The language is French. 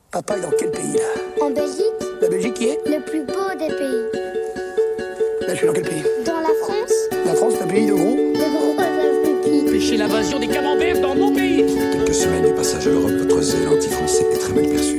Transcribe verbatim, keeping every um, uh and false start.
Papa est dans quel pays, là? En Belgique. La Belgique qui est? Le plus beau des pays. Là, je suis dans quel pays? Dans la France. La France, c'est un pays de gros? De gros appétits. Empêcher l'invasion des camemberts dans mon pays. Quelques semaines du passage à l'Europe, votre zèle anti-français est très mal perçu.